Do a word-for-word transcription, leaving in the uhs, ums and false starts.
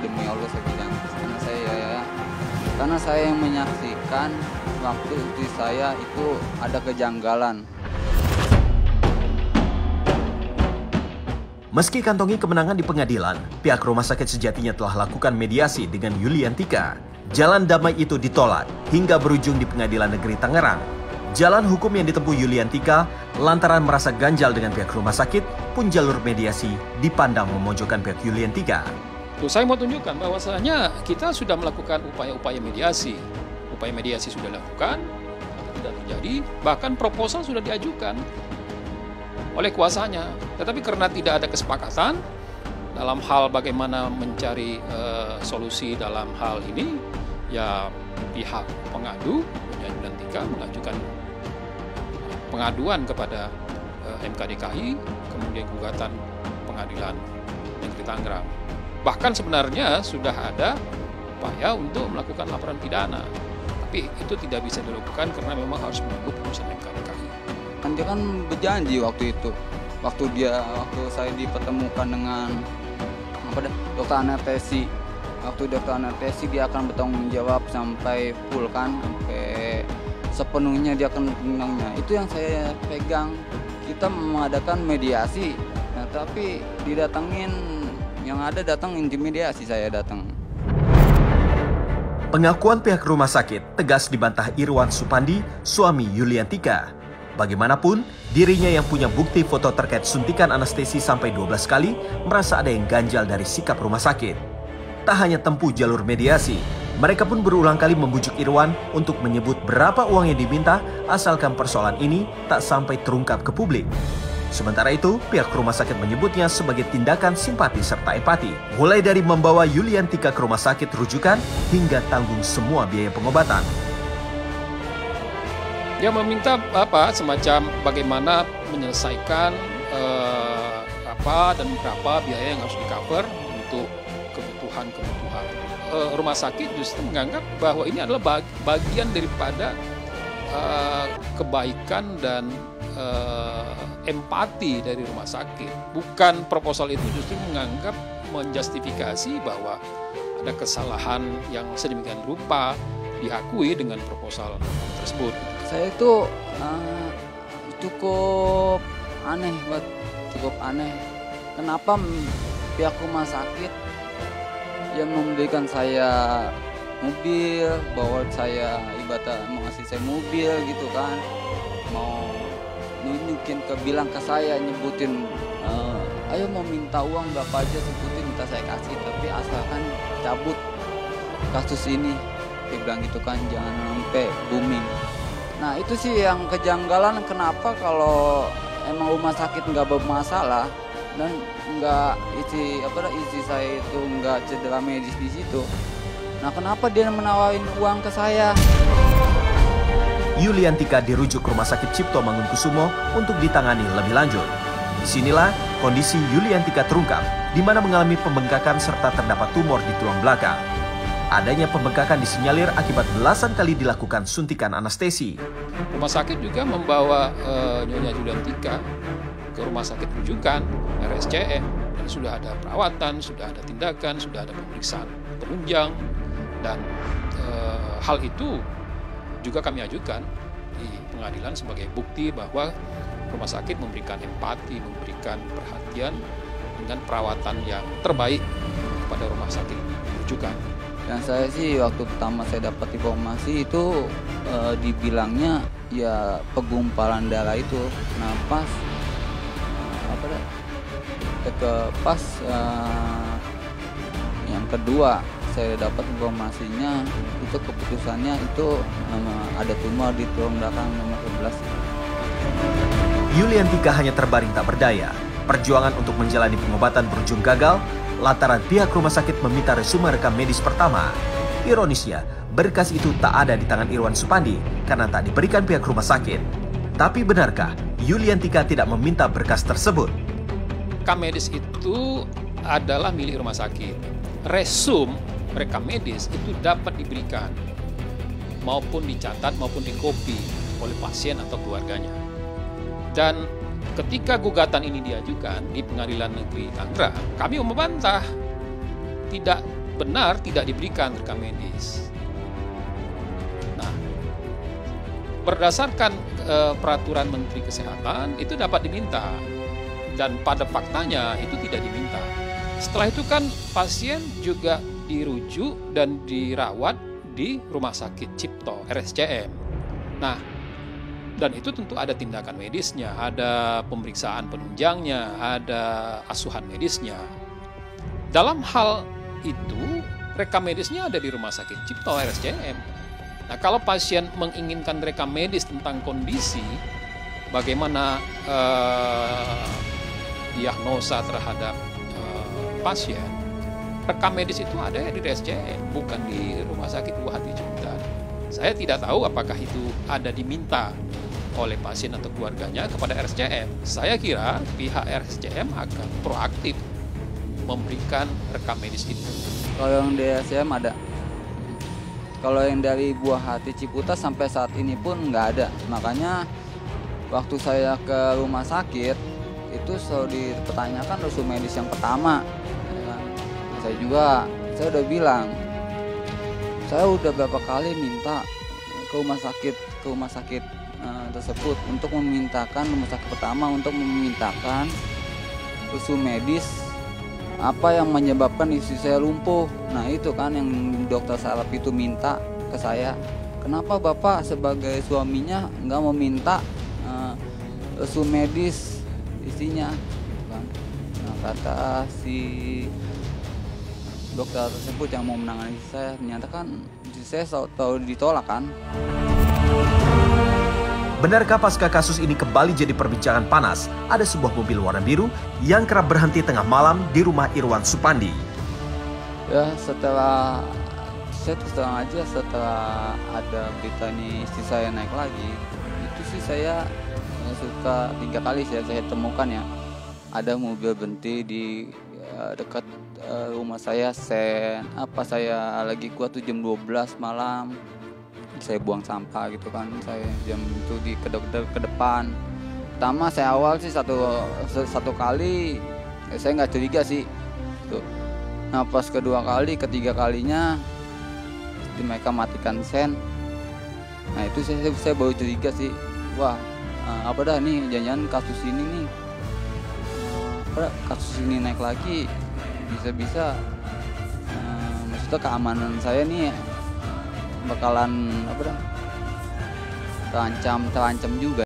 demi Allah saya bilang, karena saya ya, karena saya yang menyaksikan waktu istri saya itu ada kejanggalan. Meski kantongi kemenangan di pengadilan, pihak rumah sakit sejatinya telah lakukan mediasi dengan Yuliantika. Jalan damai itu ditolak hingga berujung di Pengadilan Negeri Tangerang. Jalan hukum yang ditempuh Yuliantika lantaran merasa ganjal dengan pihak rumah sakit pun jalur mediasi dipandang memojokkan pihak Yuliantika. Tuh, saya mau tunjukkan bahwasanya kita sudah melakukan upaya-upaya mediasi. Upaya mediasi sudah dilakukan, tidak terjadi, bahkan proposal sudah diajukan oleh kuasanya. Tetapi karena tidak ada kesepakatan dalam hal bagaimana mencari uh, solusi dalam hal ini, ya pihak pengadu, Yuliantika, mengajukan pengaduan kepada uh, M K D K I, kemudian gugatan Pengadilan Negeri Tangerang. Bahkan sebenarnya sudah ada upaya untuk melakukan laporan pidana, tapi itu tidak bisa dilakukan karena memang harus menunggu putusan M K D K I. Kan dia kan berjanji waktu itu, waktu dia waktu saya dipertemukan dengan apa dah, dokter anestesi. Waktu dokter anestesi dia akan bertanggung jawab sampai full kan, sampai sepenuhnya dia akan menangnya. Itu yang saya pegang. Kita mengadakan mediasi, nah, tapi didatengin yang ada datang intimidasi saya datang. Pengakuan pihak rumah sakit tegas dibantah Irwan Supandi, suami Yuliantika. Bagaimanapun, dirinya yang punya bukti foto terkait suntikan anestesi sampai dua belas kali merasa ada yang ganjal dari sikap rumah sakit. Tak hanya tempuh jalur mediasi, mereka pun berulang kali membujuk Irwan untuk menyebut berapa uang yang diminta asalkan persoalan ini tak sampai terungkap ke publik. Sementara itu, pihak rumah sakit menyebutnya sebagai tindakan simpati serta empati, mulai dari membawa Yuliantika ke rumah sakit rujukan hingga tanggung semua biaya pengobatan. Dia meminta apa semacam bagaimana menyelesaikan eh, apa dan berapa biaya yang harus di-cover untuk kebutuhan-kebutuhan. Eh, rumah sakit justru menganggap bahwa ini adalah bag bagian daripada eh, kebaikan dan eh, empati dari rumah sakit. Bukan proposal itu justru menganggap menjustifikasi bahwa ada kesalahan yang sedemikian rupa diakui dengan proposal tersebut. Saya itu uh, cukup aneh, buat cukup aneh. Kenapa pihak rumah sakit yang memberikan saya mobil, bawa saya ibadah mau ngasih saya mobil gitu kan, mau nunjukin ke bilang ke saya nyebutin, uh, ayo mau minta uang berapa aja sebutin minta saya kasih, tapi asalkan cabut kasus ini, dia bilang gitu kan, jangan sampai booming. Nah itu sih yang kejanggalan, kenapa kalau emang rumah sakit nggak bermasalah dan nggak isi apa isi saya itu nggak cedera medis di situ. Nah kenapa dia menawarin uang ke saya? Yuliantika dirujuk ke Rumah Sakit Cipto Mangunkusumo untuk ditangani lebih lanjut. Disinilah kondisi Yuliantika terungkap, di mana mengalami pembengkakan serta terdapat tumor di tulang belakang. Adanya pembengkakan disinyalir akibat belasan kali dilakukan suntikan anestesi. Rumah sakit juga membawa uh, Nyonya Yuliantika ke rumah sakit rujukan R S C M, dan sudah ada perawatan, sudah ada tindakan, sudah ada pemeriksaan penunjang, dan uh, hal itu juga kami ajukan di pengadilan sebagai bukti bahwa rumah sakit memberikan empati, memberikan perhatian dengan perawatan yang terbaik kepada rumah sakit rujukan. Dan saya sih waktu pertama saya dapat informasi itu e, dibilangnya ya pegumpalan darah itu. Nah pas apa dah, ke pas e, yang kedua saya dapat informasinya itu keputusannya itu e, ada tumor di tulang belakang nomor sebelas. Yuliantika hanya terbaring tak berdaya. Perjuangan untuk menjalani pengobatan berujung gagal lantaran pihak rumah sakit meminta resume rekam medis pertama. Ironisnya, berkas itu tak ada di tangan Irwan Supandi karena tak diberikan pihak rumah sakit. Tapi benarkah Yuliantika tidak meminta berkas tersebut? Rekam medis itu adalah milik rumah sakit. Resum rekam medis itu dapat diberikan maupun dicatat maupun dikopi oleh pasien atau keluarganya. Dan ketika gugatan ini diajukan di Pengadilan Negeri Tangerang, kami membantah. Tidak benar tidak diberikan rekam medis. Nah, berdasarkan eh, peraturan Menteri Kesehatan itu dapat diminta, dan pada faktanya itu tidak diminta. Setelah itu kan pasien juga dirujuk dan dirawat di Rumah Sakit Cipto R S C M. Nah, dan itu tentu ada tindakan medisnya, ada pemeriksaan penunjangnya, ada asuhan medisnya. Dalam hal itu, rekam medisnya ada di Rumah Sakit Cipto R S C M. Nah, kalau pasien menginginkan rekam medis tentang kondisi, bagaimana eh, diagnosa terhadap eh, pasien, rekam medis itu ada di R S C M, bukan di Rumah Sakit Buah Hati Ciputat. Saya tidak tahu apakah itu ada diminta oleh pasien atau keluarganya kepada R S C M. Saya kira pihak R S C M akan proaktif memberikan rekam medis itu. Kalau yang di R S C M ada. Kalau yang dari Buah Hati Ciputat sampai saat ini pun nggak ada. Makanya waktu saya ke rumah sakit itu selalu dipertanyakan resume medis yang pertama. Ya kan? Saya juga, saya udah bilang, saya udah berapa kali minta ke rumah sakit, ke rumah sakit uh, tersebut untuk memintakan rumah sakit pertama untuk memintakan resume medis apa yang menyebabkan istri saya lumpuh. Nah itu kan yang dokter saraf itu minta ke saya. Kenapa Bapak sebagai suaminya nggak meminta uh, resume medis istrinya? Kan? Nah kata si dokter tersebut yang mau menangani istri saya, ternyata kan istri saya tahu ditolak kan. Benarkah pasca kasus ini kembali jadi perbincangan panas? Ada sebuah mobil warna biru yang kerap berhenti tengah malam di rumah Irwan Supandi. Ya setelah, saya terus terang aja setelah ada berita ini istri saya naik lagi, itu sih saya ya, suka tiga kali saya, saya temukan ya. Ada mobil berhenti di ya, dekat uh, rumah saya, sen apa saya lagi kuat tuh jam dua belas malam. Saya buang sampah gitu kan, saya jam itu di ke, ke, ke depan. Pertama saya awal sih satu satu kali ya saya nggak curiga sih tuh. Nah pas kedua kali, ketiga kalinya di mereka matikan sen. Nah itu saya saya baru curiga sih, wah apa dah nih jangan-jangan kasus ini nih apa kasus ini naik lagi, bisa-bisa uh, maksudnya keamanan saya nih bakalan apa dah terancam terancam juga.